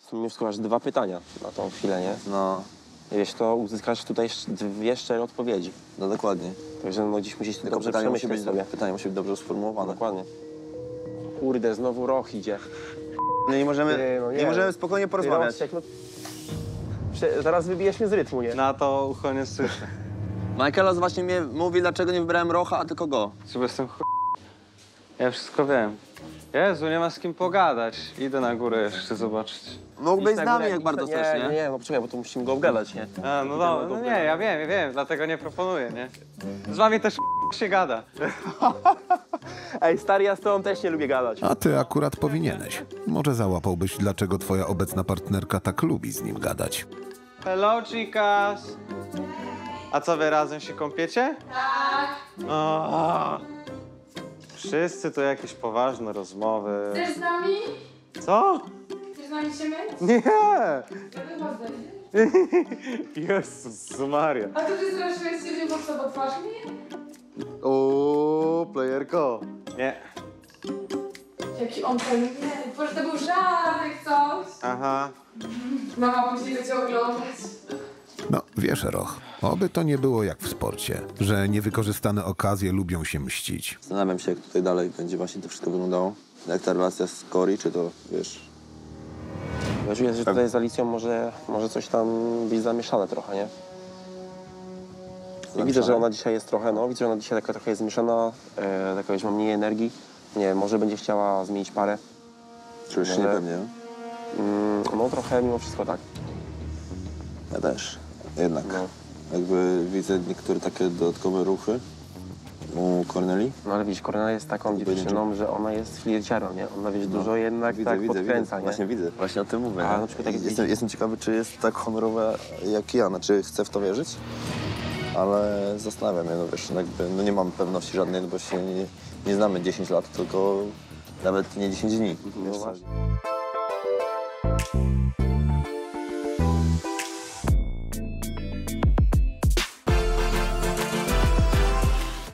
sumie skoro masz 2 pytania na tą chwilę, nie? No, Wiesz, to uzyskasz tutaj 2 szczere odpowiedzi. no dokładnie. Także no dziś musisz to Tylko dobrze pytanie musi, przemyśleć sobie. pytanie musi być dobrze sformułowane. Dokładnie. Kurde, znowu Roch idzie. No nie możemy, Ty, no nie możemy spokojnie porozmawiać. Ty, Rossiek, no... Zaraz wybijesz mnie z rytmu, nie? Na to ucho nie słyszę. Michaelos właśnie mnie mówi, dlaczego nie wybrałem Rocha, a tylko go. Chyba jestem Ja wszystko wiem. Jezu, nie ma z kim pogadać. Idę na górę jeszcze zobaczyć. Mógłbyś Idź z na nami, górę, jak bardzo chcesz, nie? Nie, no poczekaj, bo to musimy go obgadać, nie? A, no dobra, no nie, ja wiem, dlatego nie proponuję, nie? Z wami też się gada. Ej, stary, ja z tobą też nie lubię gadać. A ty akurat powinieneś. Może załapałbyś, dlaczego twoja obecna partnerka tak lubi z nim gadać. Hello, chicas. A co, wy razem się kąpiecie? Tak. O, wszyscy to jakieś poważne rozmowy. Chcesz z nami? Co? Chcesz z nami się myć? Nie! Ja wychodzę. Jezus Maria. A to ty straszyłeś się, że mocno pod twarz mi? O, playerko. Nie. Jaki on to nie. Boże, to był żartek coś. Aha. Mama później będzie oglądać. No, wiesz, Roch, oby to nie było jak w sporcie, że niewykorzystane okazje lubią się mścić. Zastanawiam się, jak tutaj dalej będzie właśnie to wszystko wyglądało. Jak ta relacja z Cory, czy to, wiesz... Ja czuję, że tutaj z Alicją może coś tam być zamieszane trochę, nie? I widzę, że ona dzisiaj jest trochę, no, widzę, że ona dzisiaj taka trochę jest zmieszana, taka już ma mniej energii. Nie wiem, może będzie chciała zmienić parę. Czujesz się Może- niepewnie, no? No trochę mimo wszystko tak. Ja też. Jednak. No. Jakby widzę niektóre takie dodatkowe ruchy u Corneli. No ale widzisz, Kornela jest taką dziewczyną, że ona jest flirciarą, nie? Ona, wiesz, dużo jednak tak podkręca, nie? Właśnie widzę. Właśnie o tym mówię. A nie? na przykład jak jestem ciekawy, czy jest tak honorowa jak ja. Znaczy chcę w to wierzyć, ale zastanawiam się, no wiesz, jakby, no nie mam pewności żadnej, no bo się nie znamy 10 lat, tylko nawet nie 10 dni. No Wiesz co? właśnie.